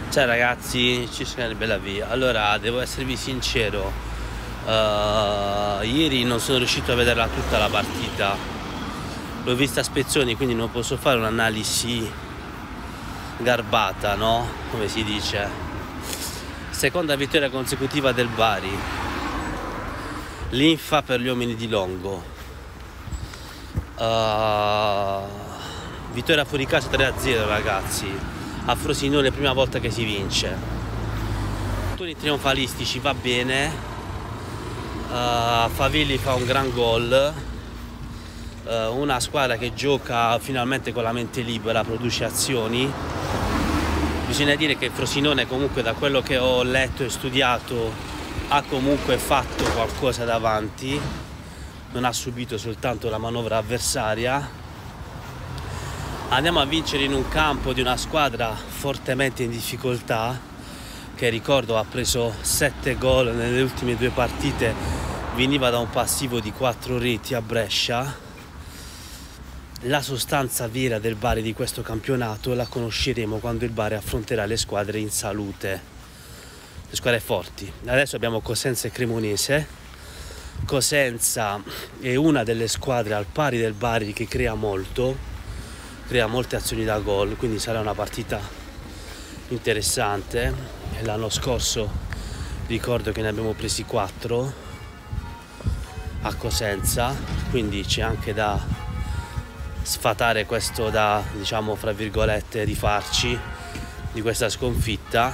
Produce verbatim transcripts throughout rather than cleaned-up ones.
Ciao ragazzi, ci sarebbe la via. Allora, devo esservi sincero, uh, ieri non sono riuscito a vederla tutta la partita, l'ho vista a spezzoni, quindi non posso fare un'analisi garbata, no? Come si dice. Seconda vittoria consecutiva del Bari, linfa per gli uomini di Longo. Uh, vittoria fuori casa tre a zero ragazzi. A Frosinone, prima volta che si vince. Toni trionfalistici, va bene. uh, Favilli fa un gran gol. uh, Una squadra che gioca finalmente con la mente libera, produce azioni. Bisogna dire che Frosinone, comunque, da quello che ho letto e studiato, ha comunque fatto qualcosa davanti, non ha subito soltanto la manovra avversaria. Andiamo a vincere in un campo di una squadra fortemente in difficoltà, che ricordo ha preso sette gol nelle ultime due partite, veniva da un passivo di quattro reti a Brescia. La sostanza vera del Bari di questo campionato la conosceremo quando il Bari affronterà le squadre in salute, le squadre forti. Adesso abbiamo Cosenza e Cremonese. Cosenza è una delle squadre al pari del Bari che crea molto, crea molte azioni da gol, quindi sarà una partita interessante. L'anno scorso ricordo che ne abbiamo presi quattro a Cosenza, quindi c'è anche da sfatare questo, da, diciamo, fra virgolette, rifarci di questa sconfitta.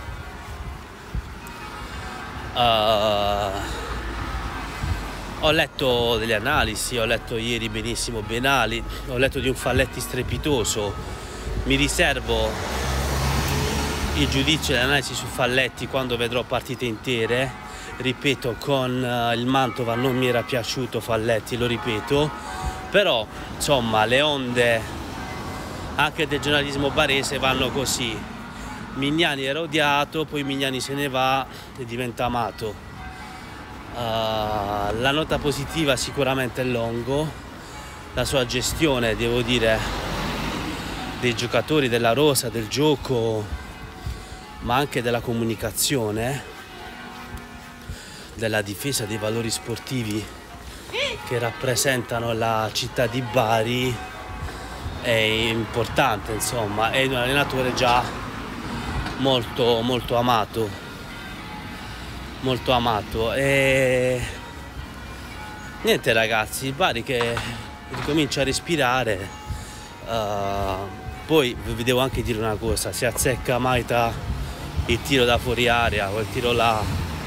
uh, Ho letto delle analisi, ho letto ieri benissimo Benali, ho letto di un Falletti strepitoso. Mi riservo il giudizio e l'analisi su Falletti quando vedrò partite intere. Ripeto, con il Mantova non mi era piaciuto Falletti, lo ripeto, però insomma le onde anche del giornalismo barese vanno così. Mignani era odiato, poi Mignani se ne va e diventa amato. Uh, la nota positiva sicuramente è Longo, la sua gestione, devo dire, dei giocatori, della rosa, del gioco, ma anche della comunicazione, della difesa dei valori sportivi che rappresentano la città di Bari è importante. Insomma, è un allenatore già molto molto amato. molto amato e niente ragazzi, il Bari che ricomincia a respirare. Uh, poi vi devo anche dire una cosa: se azzecca Maita il tiro da fuori area, quel tiro là,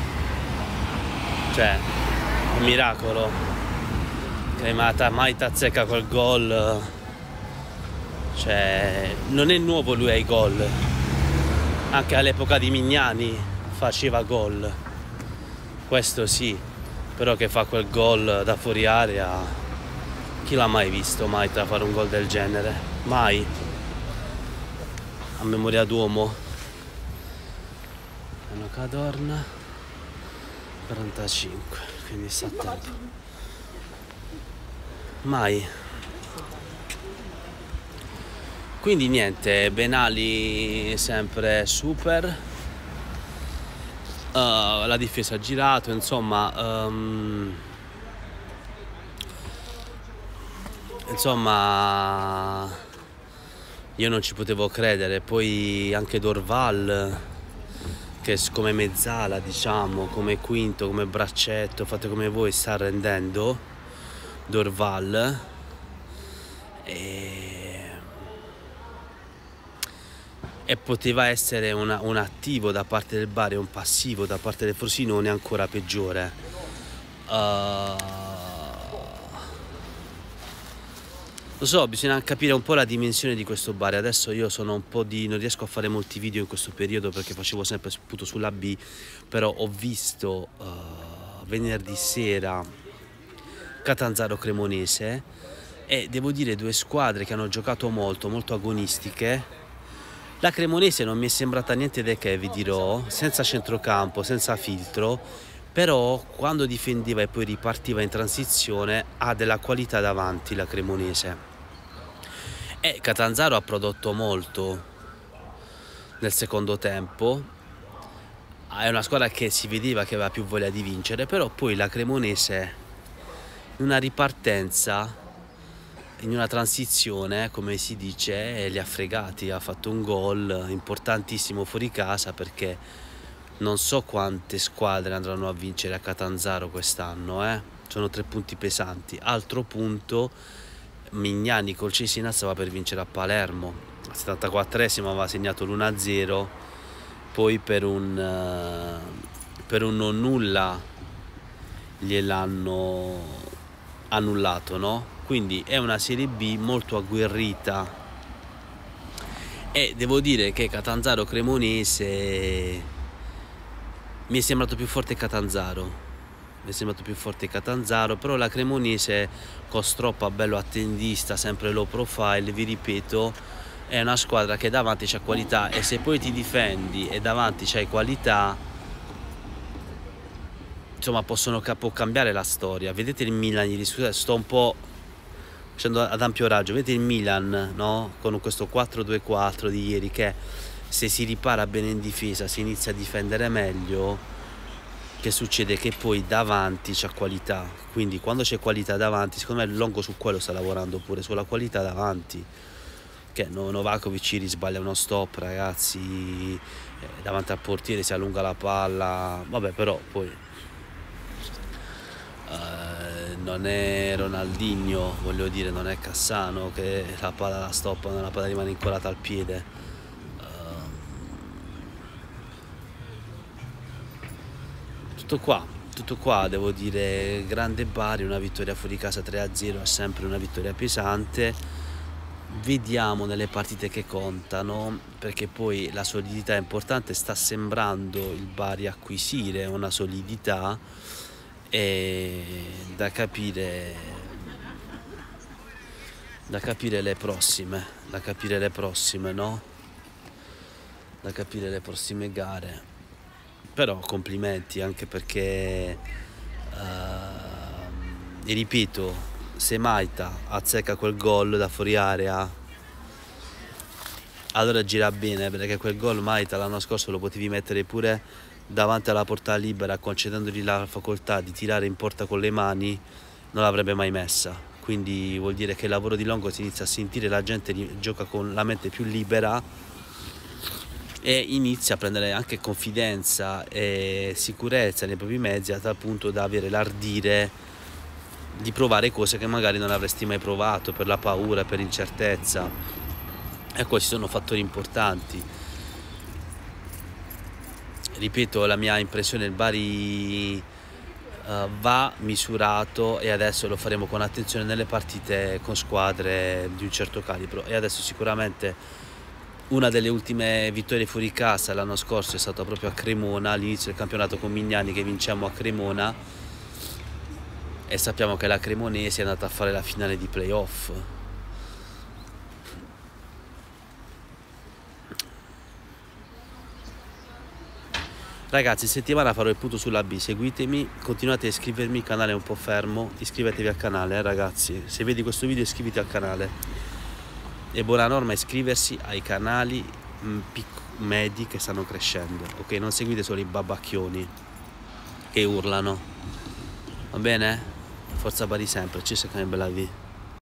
cioè un miracolo che Maita, Maita azzecca quel gol, cioè non è nuovo lui ai gol, anche all'epoca di Mignani faceva gol, questo sì, però che fa quel gol da fuori area, chi l'ha mai visto Maita fare un gol del genere? Mai, a memoria d'uomo. Una Cadorna quarantacinque, quindi sta a tempo, mai. Quindi niente, Benali sempre super. Uh, la difesa ha girato, insomma, um, insomma io non ci potevo credere. Poi anche Dorval, che come mezzala, diciamo, come quinto, come braccetto, fate come voi, sta rendendo Dorval. E e poteva essere una, un attivo da parte del Bari e un passivo da parte del Frosinone ancora peggiore. Uh, lo so, bisogna capire un po' la dimensione di questo Bari. Adesso io sono un po' di... non riesco a fare molti video in questo periodo perché facevo sempre sputo sulla B, però ho visto uh, venerdì sera Catanzaro Cremonese e devo dire due squadre che hanno giocato molto, molto agonistiche. La Cremonese non mi è sembrata niente di che, vi dirò, senza centrocampo, senza filtro, però quando difendeva e poi ripartiva in transizione ha della qualità davanti la Cremonese. E Catanzaro ha prodotto molto, nel secondo tempo. È una squadra che si vedeva che aveva più voglia di vincere, però poi la Cremonese in una ripartenza, in una transizione, come si dice, li ha fregati, ha fatto un gol importantissimo fuori casa, perché non so quante squadre andranno a vincere a Catanzaro quest'anno, eh? Sono tre punti pesanti. Altro punto, Mignani col Cesena stava per vincere a Palermo, al settantaquattresimo aveva segnato l'uno a zero, poi per un, uh, per un non nulla gliel'hanno annullato, no? Quindi è una Serie B molto agguerrita e devo dire che Catanzaro Cremonese mi è sembrato più forte Catanzaro. Mi è sembrato più forte Catanzaro, però la Cremonese con Stroppa bello attendista, sempre low profile, vi ripeto, è una squadra che davanti c'ha qualità, e se poi ti difendi e davanti c'hai qualità, insomma possono, può cambiare la storia. Vedete il Milan ieri, scusate, sto un po' facendo ad ampio raggio, vedete il Milan, no? Con questo quattro due quattro di ieri, che se si ripara bene in difesa, si inizia a difendere meglio, che succede? Che poi davanti c'è qualità, quindi quando c'è qualità davanti, secondo me Longo su quello sta lavorando pure, sulla qualità davanti, che Novakovic ci sbaglia uno stop, ragazzi, eh, davanti al portiere si allunga la palla, vabbè, però poi eh, non è Ronaldinho, voglio dire, non è Cassano che la palla la stoppa, la palla rimane incollata al piede. Tutto qua, tutto qua, devo dire, grande Bari, una vittoria fuori casa tre a zero è sempre una vittoria pesante. Vediamo nelle partite che contano, perché poi la solidità è importante, sta sembrando il Bari acquisire una solidità, e da capire, da capire le prossime, da capire le prossime, no? Da capire le prossime gare. Però complimenti, anche perché uh, e ripeto, se Maita azzecca quel gol da fuori area, allora gira bene, perché quel gol Maita l'anno scorso lo potevi mettere pure davanti alla porta libera, concedendogli la facoltà di tirare in porta con le mani, non l'avrebbe mai messa. Quindi vuol dire che il lavoro di Longo si inizia a sentire, la gente gioca con la mente più libera e inizia a prendere anche confidenza e sicurezza nei propri mezzi, a tal punto da avere l'ardire di provare cose che magari non avresti mai provato per la paura, per l'incertezza. Ecco, ci sono fattori importanti. Ripeto, la mia impressione, il Bari uh, va misurato, e adesso lo faremo con attenzione nelle partite con squadre di un certo calibro. E adesso sicuramente una delle ultime vittorie fuori casa l'anno scorso è stata proprio a Cremona, all'inizio del campionato con Mignani, che vinciamo a Cremona, e sappiamo che la Cremonese è andata a fare la finale di playoff. Ragazzi, settimana farò il punto sulla B, seguitemi, continuate a iscrivermi, il canale è un po' fermo, iscrivetevi al canale, eh, ragazzi, se vedi questo video iscriviti al canale. E buona norma iscriversi ai canali medi che stanno crescendo, ok? Non seguite solo i babacchioni che urlano, va bene? Forza Bari sempre, ci sei, che bella vita.